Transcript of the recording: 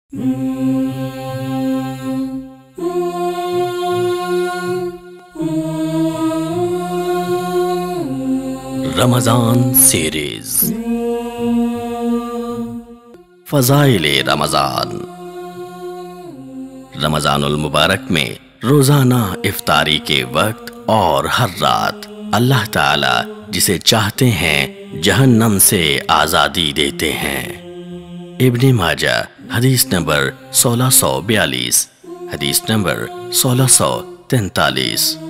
رمضان series فضائل رمضان۔ رمضان المبارک میں روزانہ افطاری کے وقت اور ہر رات اللہ تعالی جسے چاہتے ہیں جہنم سے آزادی دیتے ہیں۔ ابن ماجہ حدیث نمبر 1642، حدیث نمبر 1643۔